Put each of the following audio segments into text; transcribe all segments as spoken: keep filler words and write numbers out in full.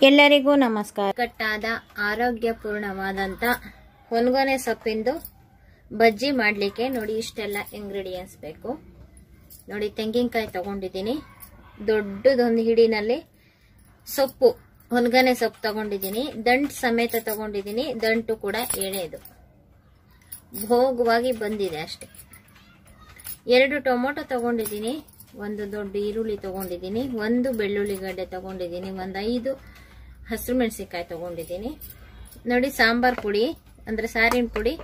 ಎಲ್ಲರಿಗೂ ನಮಸ್ಕಾರ. ಕಟ್ಟಾದ ಆರೋಗ್ಯಪೂರ್ಣವಾದಂತ ಹೊನ್ಗೊನೆ ಸೊಪ್ಪಿಂದು ಬಜ್ಜಿ ಮಾಡಲಿಕ್ಕೆ ನೋಡಿ ಇಷ್ಟೆಲ್ಲ ಇಂಗ್ರೀಡಿಯೆಂಟ್ಸ್ ಬೇಕು. ನೋಡಿ ತೆಂಗಿನಕಾಯಿ ತಗೊಂಡಿದ್ದೀನಿ, ದೊಡ್ಡದೊಂದು ಹಿಡಿನಲ್ಲಿ ಸೊಪ್ಪು ಹೊನ್ಗೊನೆ ಸೊಪ್ಪು ತಗೊಂಡಿದ್ದೀನಿ, ದಂಟು ಸಮೇತ ತಗೊಂಡಿದ್ದೀನಿ. ದಂಟು ಕೂಡ ಎಳೆದು ಭೋಗವಾಗಿ ಬಂದಿದೆ ಅಷ್ಟೇ. ಎರಡು ಟೊಮೊಟೊ ತಗೊಂಡಿದ್ದೀನಿ, ಒಂದು ದೊಡ್ಡ ಈರುಳ್ಳಿ ತಗೊಂಡಿದ್ದೀನಿ, ಒಂದು ಬೆಳ್ಳುಳ್ಳಿ ಗಡ್ಡೆ ತಗೊಂಡಿದ್ದೀನಿ, ಒಂದು ಐದು ಹಸಿರು ಮೆಣಸಿನಕಾಯಿ ತಗೊಂಡಿದ್ದೀನಿ. ನೋಡಿ ಸಾಂಬಾರ್ ಪುಡಿ ಅಂದ್ರೆ ಸಾರಿನ ಪುಡಿ,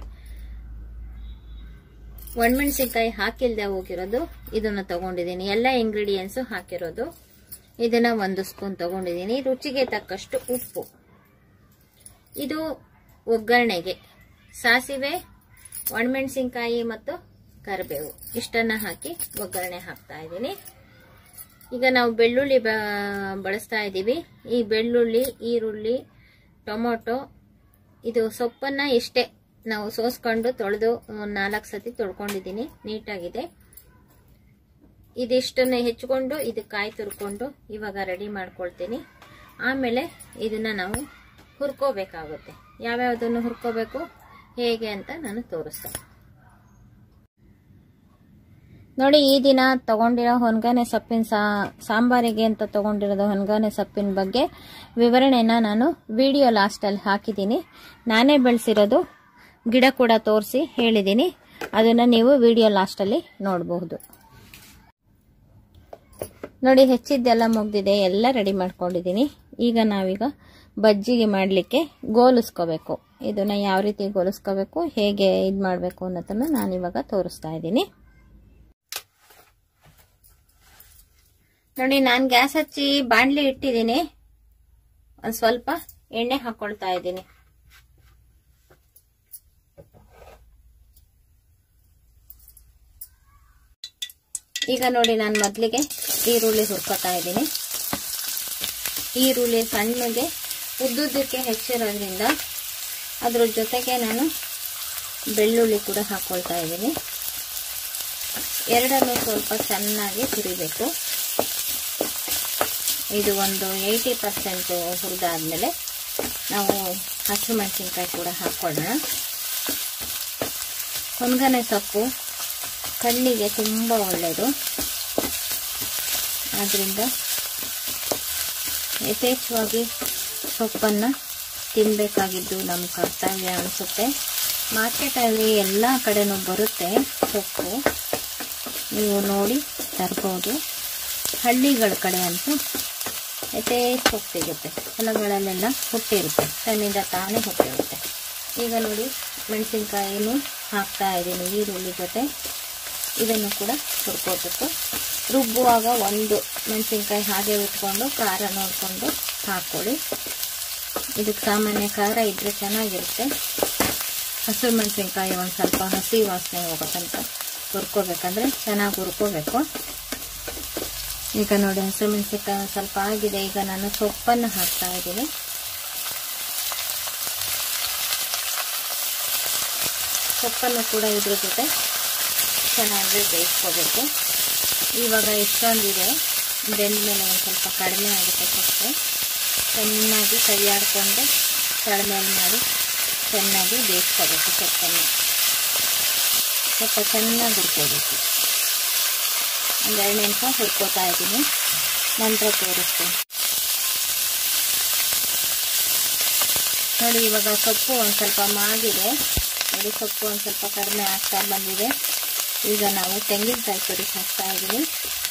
ಒಣಮೆಣಸಿನಕಾಯಿ ಹಾಕಿಲ್ದೆ ಹೋಗಿರೋದು ಇದನ್ನ ತಗೊಂಡಿದ್ದೀನಿ. ಎಲ್ಲ ಇಂಗ್ರೀಡಿಯೆಂಟ್ಸ್ ಹಾಕಿರೋದು. ಇದನ್ನ ಒಂದು ಸ್ಪೂನ್ ತಗೊಂಡಿದ್ದೀನಿ. ರುಚಿಗೆ ತಕ್ಕಷ್ಟು ಉಪ್ಪು. ಇದು ಒಗ್ಗರಣೆಗೆ ಸಾಸಿವೆ, ಒಣಮೆಣಸಿನಕಾಯಿ ಮತ್ತು ಕರಿಬೇವು ಇಷ್ಟನ್ನ ಹಾಕಿ ಒಗ್ಗರಣೆ ಹಾಕ್ತಾ ಇದ್ದೀನಿ. ಈಗ ನಾವು ಬೆಳ್ಳುಳ್ಳಿ ಬಳಸ್ತಾ ಇದ್ದೀವಿ. ಈ ಬೆಳ್ಳುಳ್ಳಿ, ಈರುಳ್ಳಿ, ಟೊಮೊಟೊ, ಇದು ಸೊಪ್ಪನ್ನ ಇಷ್ಟೇ ನಾವು ಸೋಸ್ಕೊಂಡು ತೊಳೆದು ನಾಲ್ಕು ಸತಿ ತೊಳ್ಕೊಂಡಿದ್ದೀನಿ, ನೀಟಾಗಿದೆ. ಇದಿಷ್ಟನ್ನ ಹೆಚ್ಚಿಕೊಂಡು ಇದಕ್ಕೆ ಕಾಯಿ ತುರ್ಕೊಂಡು ಇವಾಗ ರೆಡಿ ಮಾಡ್ಕೊಳ್ತೀನಿ. ಆಮೇಲೆ ಇದನ್ನ ನಾವು ಹುರ್ಕೋಬೇಕಾಗುತ್ತೆ. ಯಾವ್ಯಾವುದನ್ನು ಹುರ್ಕೋಬೇಕು ಹೇಗೆ ಅಂತ ನಾನು ತೋರಿಸ್ತೇನೆ. ನೋಡಿ ಈ ದಿನ ತಗೊಂಡಿರೋ ಹೊನ್ಗೊನೆ ಸೊಪ್ಪಿನ ಸಾಂಬಾರಿಗೆ ಅಂತ ತಗೊಂಡಿರೋದು ಹೊನ್ಗೊನೆ ಸೊಪ್ಪಿನ ಬಗ್ಗೆ ವಿವರಣೆನ ನಾನು ವಿಡಿಯೋ ಲಾಸ್ಟಲ್ಲಿ ಹಾಕಿದ್ದೀನಿ. ನಾನೇ ಬೆಳೆಸಿರೋದು, ಗಿಡ ಕೂಡ ತೋರಿಸಿ ಹೇಳಿದ್ದೀನಿ. ಅದನ್ನು ನೀವು ವಿಡಿಯೋ ಲಾಸ್ಟಲ್ಲಿ ನೋಡಬಹುದು. ನೋಡಿ ಹೆಚ್ಚಿದ್ದೆಲ್ಲ ಮುಗ್ದಿದೆ, ಎಲ್ಲ ರೆಡಿ ಮಾಡ್ಕೊಂಡಿದ್ದೀನಿ. ಈಗ ನಾವೀಗ ಬಜ್ಜಿಗೆ ಮಾಡಲಿಕ್ಕೆ ಗೋಲಿಸ್ಕೋಬೇಕು. ಇದನ್ನ ಯಾವ ರೀತಿ ಗೋಲಿಸ್ಕೋಬೇಕು, ಹೇಗೆ ಇದು ಮಾಡಬೇಕು ಅನ್ನೋದನ್ನು ನಾನಿವಾಗ ತೋರಿಸ್ತಾ ಇದ್ದೀನಿ. ನೋಡಿ ನಾನು ಗ್ಯಾಸ್ ಹಚ್ಚಿ ಬಾಣಲಿ ಇಟ್ಟಿದ್ದೀನಿ. ಒಂದು ಸ್ವಲ್ಪ ಎಣ್ಣೆ ಹಾಕೊಳ್ತಾ ಇದ್ದೀನಿ. ಈಗ ನೋಡಿ ನಾನು ಮೊದಲಿಗೆ ಈರುಳ್ಳಿ ಹುರ್ಕೋತಾ ಇದ್ದೀನಿ. ಈರುಳ್ಳಿ ಸಣ್ಣಗೆ ಉದ್ದುದ್ದಕ್ಕೆ ಹೆಚ್ಚಿರೋದ್ರಿಂದ ಅದ್ರ ಜೊತೆಗೆ ನಾನು ಬೆಳ್ಳುಳ್ಳಿ ಕೂಡ ಹಾಕೊಳ್ತಾ ಇದ್ದೀನಿ. ಎರಡನ್ನು ಸ್ವಲ್ಪ ಚೆನ್ನಾಗಿ ಹುರಿಬೇಕು. ಇದು ಒಂದು ಏಯ್ಟಿ ಪರ್ಸೆಂಟ್ ಹುರಿದಾದ್ಮೇಲೆ ನಾವು ಹಸಿರು ಮೆಣಸಿನಕಾಯಿ ಕೂಡ ಹಾಕೊಳ್ಳೋಣ. ಹೊನ್ಗೊನೆ ಸೊಪ್ಪು ಕಣ್ಣಿಗೆ ತುಂಬ ಒಳ್ಳೆಯದು. ಆದ್ದರಿಂದ ಯಥೇಚ್ಛವಾಗಿ ಸೊಪ್ಪನ್ನು ತಿನ್ನಬೇಕಾಗಿದ್ದು ನಮ್ಮ ಕರ್ತವ್ಯ ಅನಿಸುತ್ತೆ. ಮಾರ್ಕೆಟಲ್ಲಿ ಎಲ್ಲ ಕಡೆನೂ ಬರುತ್ತೆ ಸೊಪ್ಪು, ನೀವು ನೋಡಿ ತರ್ಬೋದು. ಹಳ್ಳಿಗಳ ಕಡೆ ಅಂತೂ ಯಥೇಚ್ಛ ಸಿಗುತ್ತೆ, ಹೊಲಗಳಲ್ಲೆಲ್ಲ ಹುಟ್ಟಿರುತ್ತೆ, ತನ್ನಿಂದ ತಾನೇ ಹುಟ್ಟಿರುತ್ತೆ. ಈಗ ನೋಡಿ ಮೆಣಸಿನ್ಕಾಯಿನೂ ಹಾಕ್ತಾ ಇದ್ದೀನಿ ಈರುಳ್ಳಿ ಜೊತೆ. ಇದನ್ನು ಕೂಡ ಹುರ್ಕೋಬೇಕು. ರುಬ್ಬುವಾಗ ಒಂದು ಮೆಣಸಿನ್ಕಾಯಿ ಹಾಗೆ ಇಟ್ಕೊಂಡು ಖಾರ ನೋಡಿಕೊಂಡು ಹಾಕ್ಕೊಳ್ಳಿ. ಇದಕ್ಕೆ ಸಾಮಾನ್ಯ ಖಾರ ಇದ್ದರೆ ಚೆನ್ನಾಗಿರುತ್ತೆ. ಹಸಿರು ಮೆಣಸಿನ್ಕಾಯಿ ಒಂದು ಸ್ವಲ್ಪ ಹಸಿ ವಾಸನೆ ಹೋಗೋಕ್ಕಂತ ಹುರ್ಕೋಬೇಕಂದ್ರೆ ಚೆನ್ನಾಗಿ ಹುರ್ಕೋಬೇಕು. ಈಗ ನೋಡಿ ಹಸಿರು ಮೆಣಸಿನಕಾಯಿ ಸ್ವಲ್ಪ ಆಗಿದೆ. ಈಗ ನಾನು ಸೊಪ್ಪನ್ನು ಹಾಕ್ತಾ ಇದ್ದೀನಿ. ಸೊಪ್ಪನ್ನು ಕೂಡ ಇದ್ರ ಜೊತೆ ಚೆನ್ನಾಗಿ ಬೇಯಿಸ್ಕೋಬೇಕು. ಇವಾಗ ಎಷ್ಟೊಂದಿದೆ, ಬೆಂದ್ಮೇಲೆ ಒಂದು ಸ್ವಲ್ಪ ಕಡಿಮೆ ಆಗುತ್ತೆ ಸೊಪ್ಪು. ಚೆನ್ನಾಗಿ ಕೈಯಾಡಿಕೊಂಡು ಕಡಿಮೆ ಮಾಡಿ ಚೆನ್ನಾಗಿ ಬೇಯಿಸ್ಕೋಬೇಕು. ಸೊಪ್ಪನ್ನು ಸ್ವಲ್ಪ ಚೆನ್ನಾಗಿ ಹುರ್ಕೋಬೇಕು. ಒಂದು ಎರಡು ನಿಮಿಷ ಹುರ್ಕೋತಾ ಇದ್ದೀನಿ, ನಂತರ ತೋರಿಸ್ತೀನಿ. ನೋಡಿ ಇವಾಗ ಸೊಪ್ಪು ಒಂದು ಸ್ವಲ್ಪ ಮಾಗಿದೆ. ನೋಡಿ ಸೊಪ್ಪು ಒಂದು ಸ್ವಲ್ಪ ಕಡಿಮೆ ಆಗ್ತಾ ಬಂದಿದೆ. ಈಗ ನಾವು ತೆಂಗಿನಕಾಯಿ ತುರಿ ಹಾಕ್ತಾ ಇದ್ದೀನಿ.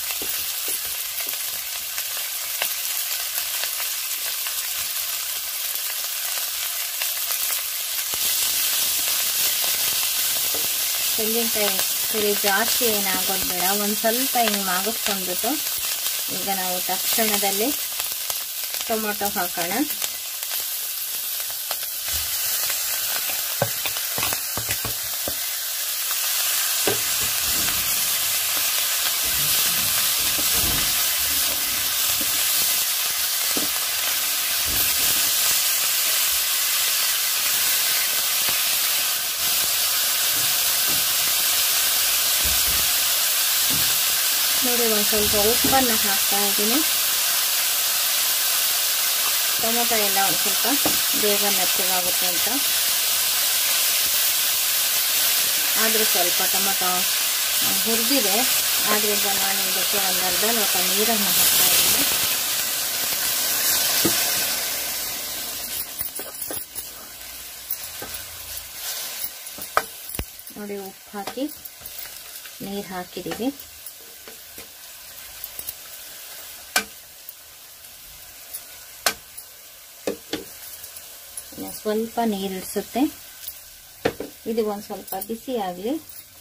ತೆಂಗಿನಕಾಯಿ ತುರಿ ಜಾಸ್ತಿ ಏನಾಗೋದು ಬೇಡ, ಒಂದು ಸ್ವಲ್ಪ ಹಿಂಗೆ ಮಾಗಿಸ್ಕೊಂಡ್ಬಿಟ್ಟು ಈಗ ನಾವು ತಕ್ಷಣದಲ್ಲಿ ಟೊಮೊಟೊ ಹಾಕೋಣ. ನೋಡಿ ಒಂದು ಸ್ವಲ್ಪ ಉಪ್ಪನ್ನು ಹಾಕ್ತಾ ಇದ್ದೀನಿ. ಟೊಮೊಟೊ ಎಲ್ಲ ಒಂದು ಸ್ವಲ್ಪ ಬೇಗ ಮೆತ್ತಗಾಗುತ್ತೆ ಅಂತ. ಆದರೂ ಸ್ವಲ್ಪ ಟೊಮೊಟೊ ಹುರಿದಿದೆ, ಆದ್ದರಿಂದ ನಾನು ಇದಕ್ಕೆ ಒಂದು ಅರ್ಧ ಲೋಟ ನೀರನ್ನು ಹಾಕ್ತಾ ಇದ್ದೀನಿ. ನೋಡಿ, ಉಪ್ಪು ಹಾಕಿ ನೀರು ಹಾಕಿದ್ದೀವಿ. ಸ್ವಲ್ಪ ನೀರು ಇಡಿಸುತ್ತೆ. ಇದು ಒಂದು ಸ್ವಲ್ಪ ಬಿಸಿ ಆಗಲಿ.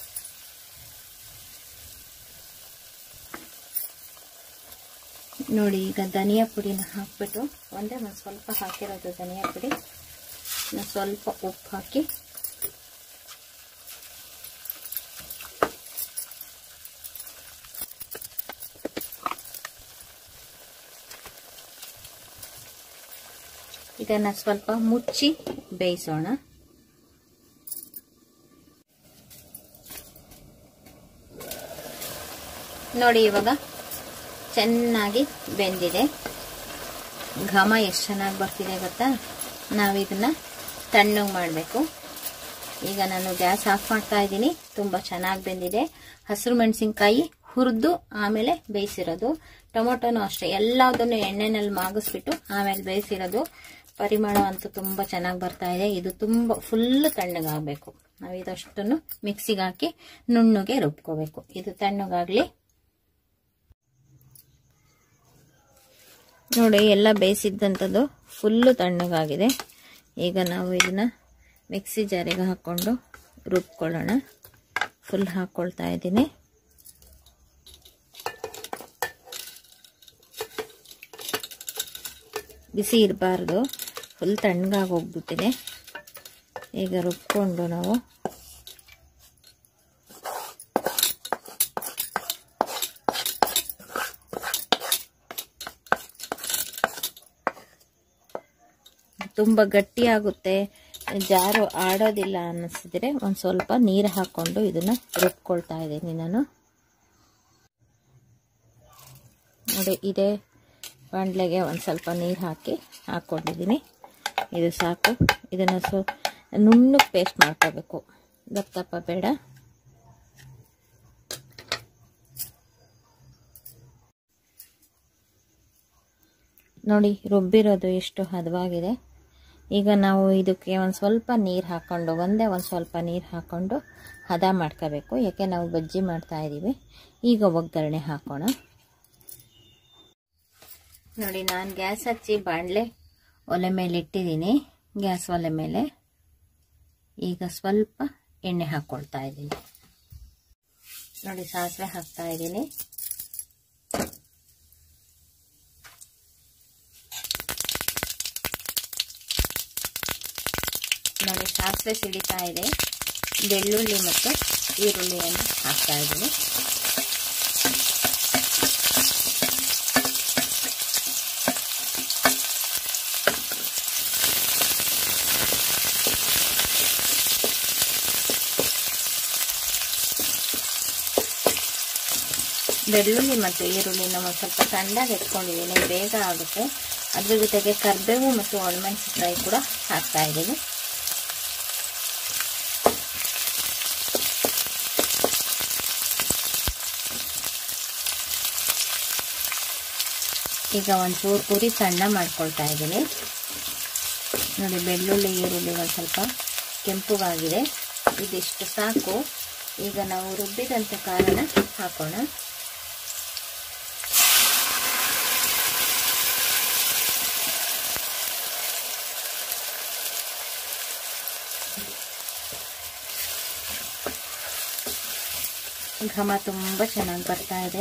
ನೋಡಿ, ಈಗ ಧನಿಯಾ ಪುಡಿನ ಹಾಕ್ಬಿಟ್ಟು, ಒಂದೇ ಒಂದು ಸ್ವಲ್ಪ ಹಾಕಿರೋದು ಧನಿಯಾ ಪುಡಿ, ಸ್ವಲ್ಪ ಉಪ್ಪು ಹಾಕಿ ಇದನ್ನ ಸ್ವಲ್ಪ ಮುಚ್ಚಿ ಬೇಯಿಸೋಣ. ನೋಡಿ, ಇವಾಗ ಚೆನ್ನಾಗಿ ಬೆಂದಿದೆ. ಘಮ ಎಷ್ಟು ಚೆನ್ನಾಗಿ ಬರ್ತಿದೆ ಗೊತ್ತಾ. ನಾವು ಇದನ್ನ ತಣ್ಣಗೆ ಮಾಡಬೇಕು. ಈಗ ನಾನು ಗ್ಯಾಸ್ ಆಫ್ ಮಾಡ್ತಾ ಇದ್ದೀನಿ. ತುಂಬಾ ಚೆನ್ನಾಗಿ ಬೆಂದಿದೆ. ಹಸಿರು ಮೆಣಸಿನ್ಕಾಯಿ ಹುರಿದು ಆಮೇಲೆ ಬೇಯಿಸಿರೋದು, ಟೊಮೊಟೊನು ಅಷ್ಟೇ ಎಲ್ಲದನ್ನು ಎಣ್ಣೆನಲ್ಲಿ ಮಾಗಿಸ್ಬಿಟ್ಟು ಆಮೇಲೆ ಬೇಯಿಸಿರೋದು. ಪರಿಮಳ ಅಂತೂ ತುಂಬಾ ಚೆನ್ನಾಗಿ ಬರ್ತಾ ಇದೆ. ಇದು ತುಂಬಾ ಫುಲ್ ತಣ್ಣಗಾಗಬೇಕು. ನಾವು ಇದಷ್ಟನ್ನು ಮಿಕ್ಸಿಗೆ ಹಾಕಿ ನುಣ್ಣಗೆ ರುಬ್ಕೋಬೇಕು. ಇದು ತಣ್ಣಗಾಗ್ಲಿ. ನೋಡಿ, ಎಲ್ಲ ಬೇಯಿಸಿದ್ದಂಥದ್ದು ಫುಲ್ಲು ತಣ್ಣಗಾಗಿದೆ. ಈಗ ನಾವು ಇದನ್ನ ಮಿಕ್ಸಿ ಜಾರಿಗೆ ಹಾಕ್ಕೊಂಡು ರುಬ್ಕೊಳ್ಳೋಣ. ಫುಲ್ ಹಾಕ್ಕೊಳ್ತಾ ಇದ್ದೀನಿ. ಬಿಸಿ ಇರಬಾರ್ದು, ಫುಲ್ ತಣ್ಣಗಾಗಿ ಹೋಗ್ಬಿಟ್ಟಿದೆ. ಈಗ ರುಬ್ಕೊಂಡು ನಾವು ತುಂಬ ಗಟ್ಟಿ ಆಗುತ್ತೆ, ಜಾರು ಆಡೋದಿಲ್ಲ ಅನ್ನಿಸಿದ್ರೆ ಒಂದು ಸ್ವಲ್ಪ ನೀರು ಹಾಕ್ಕೊಂಡು ಇದನ್ನ ರುಬ್ಕೊಳ್ತಾ ಇದ್ದೀನಿ ನಾನು. ನೋಡಿ, ಇದೇ ಬಾಣಲೆಗೆ ಒಂದು ಸ್ವಲ್ಪ ನೀರು ಹಾಕಿ ಹಾಕ್ಕೊಂಡಿದ್ದೀನಿ. ಇದು ಸಾಕು. ಇದನ್ನು ಸೊ ನುಣ್ಣಗೆ ಪೇಸ್ಟ್ ಮಾಡ್ಕೋಬೇಕು, ದಪ್ಪ ಬೇಡ. ನೋಡಿ, ರುಬ್ಬಿರೋದು ಎಷ್ಟು ಹದವಾಗಿದೆ. ಈಗ ನಾವು ಇದಕ್ಕೆ ಒಂದು ಸ್ವಲ್ಪ ನೀರು ಹಾಕ್ಕೊಂಡು, ಒಂದೇ ಒಂದು ಸ್ವಲ್ಪ ನೀರು ಹಾಕ್ಕೊಂಡು ಹದ ಮಾಡ್ಕೋಬೇಕು. ಯಾಕೆ ನಾವು ಬಜ್ಜಿ ಮಾಡ್ತಾ ಇದ್ದೀವಿ. ಈಗ ಒಗ್ಗರಣೆ ಹಾಕೋಣ. ನೋಡಿ, ನಾನು ಗ್ಯಾಸ್ ಹಚ್ಚಿ ಬಾಣಲೆ ಒಲೆ ಮೇಲೆ ಇಟ್ಟಿದ್ದೀನಿ, ಗ್ಯಾಸ್ ಒಲೆ ಮೇಲೆ. ಈಗ ಸ್ವಲ್ಪ ಎಣ್ಣೆ ಹಾಕ್ಕೊಳ್ತಾ ಇದ್ದೀನಿ. ನೋಡಿ, ಸಾಸಿವೆ ಹಾಕ್ತಾ ಇದ್ದೀನಿ. ನೋಡಿ, ಸಾಸಿವೆ ಸಿಡಿತಾ ಇದೆ. ಬೆಳ್ಳುಳ್ಳಿ ಮತ್ತು ಈರುಳ್ಳಿಯನ್ನು ಹಾಕ್ತಾ ಇದ್ದೀನಿ. ಬೆಳ್ಳುಳ್ಳಿ ಮತ್ತು ಈರುಳ್ಳಿನ ಒಂದು ಸ್ವಲ್ಪ ಸಣ್ಣದಾಗಿ ಎತ್ಕೊಂಡಿದ್ದೀನಿ, ಬೇಗ ಆಗುತ್ತೆ. ಅದ್ರ ಜೊತೆಗೆ ಕರಿಬೇವು ಮತ್ತು ಒಣಮೆಣಸಿನಕಾಯಿ ಕೂಡ ಹಾಕ್ತಾ ಇದ್ದೀನಿ. ಈಗ ಒಂಚೂರು ಪುರಿ ಸಣ್ಣ ಮಾಡ್ಕೊಳ್ತಾ ಇದ್ದೀನಿ. ನೋಡಿ, ಬೆಳ್ಳುಳ್ಳಿ ಈರುಳ್ಳಿ ಒಂದು ಸ್ವಲ್ಪ ಕೆಂಪುಗಾಗಿದೆ. ಇದಿಷ್ಟು ಸಾಕು. ಈಗ ನಾವು ರುಬ್ಬಿದಂಥ ಖಾರನ ಹಾಕೋಣ. ಘಮ ತುಂಬ ಚೆನ್ನಾಗಿ ಬರ್ತಾ ಇದೆ.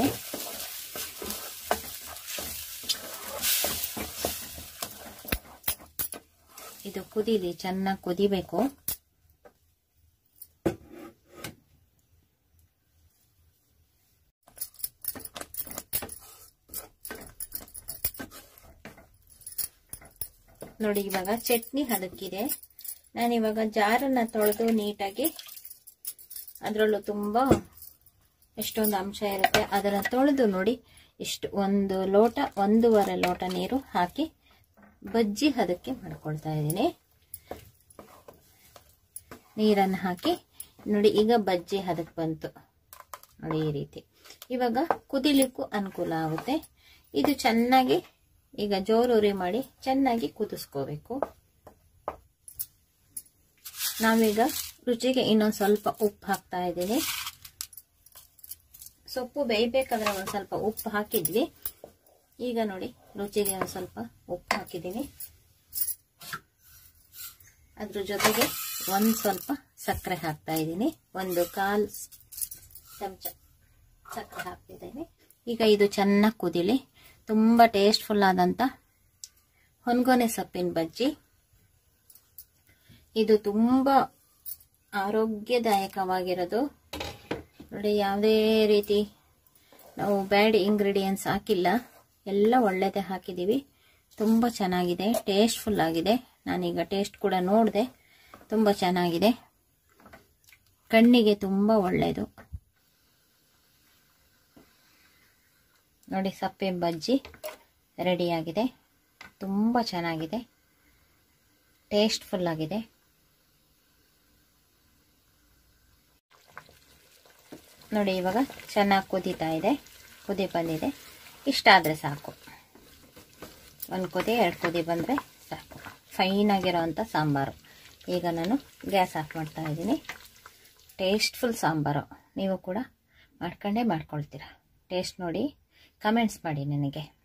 ಇದು ಕುದೀಲಿ, ಚೆನ್ನಾಗಿ ಕುದಿಬೇಕು. ನೋಡಿ, ಇವಾಗ ಚಟ್ನಿ ಹದಕ್ಕಿದೆ. ನಾನಿವಾಗ ಜಾರನ್ನ ತೊಳೆದು ನೀಟಾಗಿ, ಅದರಲ್ಲೂ ತುಂಬಾ ಎಷ್ಟೊಂದು ಅಂಶ ಇರುತ್ತೆ, ಅದನ್ನ ತೊಳೆದು ನೋಡಿ ಇಷ್ಟು ಒಂದು ಲೋಟ ಒಂದೂವರೆ ಲೋಟ ನೀರು ಹಾಕಿ ಬಜ್ಜಿ ಹದಕ್ಕೆ ಮಾಡ್ಕೊಳ್ತಾ ಇದ್ದೀನಿ. ನೀರನ್ನು ಹಾಕಿ ನೋಡಿ, ಈಗ ಬಜ್ಜಿ ಹದಕ್ಕೆ ಬಂತು ನೋಡಿ. ಈ ರೀತಿ ಇವಾಗ ಕುದಿಲಿಕ್ಕೂ ಅನುಕೂಲ ಆಗುತ್ತೆ. ಇದು ಚೆನ್ನಾಗಿ ಈಗ ಜೋರುರಿ ಮಾಡಿ ಚೆನ್ನಾಗಿ ಕುದಿಸ್ಕೋಬೇಕು. ನಾವೀಗ ರುಚಿಗೆ ಇನ್ನೊಂದು ಸ್ವಲ್ಪ ಉಪ್ಪು ಹಾಕ್ತಾ ಇದ್ದೀನಿ. ಸೊಪ್ಪು ಬೇಯಬೇಕಾದ್ರೆ ಒಂದು ಸ್ವಲ್ಪ ಉಪ್ಪು ಹಾಕಿದ್ವಿ. ಈಗ ನೋಡಿ, ರುಚಿಗೆ ಒಂದು ಸ್ವಲ್ಪ ಉಪ್ಪು ಹಾಕಿದ್ದೀನಿ. ಅದ್ರ ಜೊತೆಗೆ ಒಂದು ಸ್ವಲ್ಪ ಸಕ್ಕರೆ ಹಾಕ್ತಾ ಇದ್ದೀನಿ. ಒಂದು ಕಾಲು ಚಮಚ ಸಕ್ಕರೆ ಹಾಕ್ತಿದ್ದೀನಿ. ಈಗ ಇದು ಚೆನ್ನಾಗಿ ಕುದಿಲಿ. ತುಂಬ ಟೇಸ್ಟ್ಫುಲ್ ಆದಂಥ ಹೊನ್ಗೊನೆ ಸೊಪ್ಪಿನ ಬಜ್ಜಿ. ಇದು ತುಂಬ ಆರೋಗ್ಯದಾಯಕವಾಗಿರೋದು ನೋಡಿ. ಯಾವುದೇ ರೀತಿ ನಾವು ಬ್ಯಾಡ್ ಇಂಗ್ರೀಡಿಯೆಂಟ್ಸ್ ಹಾಕಿಲ್ಲ, ಎಲ್ಲ ಒಳ್ಳೆಯದೇ ಹಾಕಿದ್ದೀವಿ. ತುಂಬ ಚೆನ್ನಾಗಿದೆ, ಟೇಸ್ಟ್ಫುಲ್ ಆಗಿದೆ. ನಾನೀಗ ಟೇಸ್ಟ್ ಕೂಡ ನೋಡಿದೆ, ತುಂಬ ಚೆನ್ನಾಗಿದೆ. ಕಣ್ಣಿಗೆ ತುಂಬ ಒಳ್ಳೆಯದು ನೋಡಿ. ಸೊಪ್ಪಿನ ಬಜ್ಜಿ ರೆಡಿಯಾಗಿದೆ. ತುಂಬ ಚೆನ್ನಾಗಿದೆ, ಟೇಸ್ಟ್ಫುಲ್ ಆಗಿದೆ. ನೋಡಿ, ಇವಾಗ ಚೆನ್ನಾಗಿ ಕುದೀತಾ ಇದೆ, ಕುದಿ ಬಂದಿದೆ. ಇಷ್ಟ ಆದರೆ ಸಾಕು, ಒಂದು ಕುದಿ ಎರಡು ಕುದಿ ಬಂದರೆ ಸಾಕು. ಫೈನಾಗಿರೋವಂಥ ಸಾಂಬಾರು. ಈಗ ನಾನು ಗ್ಯಾಸ್ ಆಫ್ ಮಾಡ್ತಾ ಇದ್ದೀನಿ. ಟೇಸ್ಟ್ಫುಲ್ ಸಾಂಬಾರು. ನೀವು ಕೂಡ ಮಾಡ್ಕೊಂಡೇ ಮಾಡ್ಕೊಳ್ತೀರಾ. ಟೇಸ್ಟ್ ನೋಡಿ ಕಮೆಂಟ್ಸ್ ಮಾಡಿ ನನಗೆ.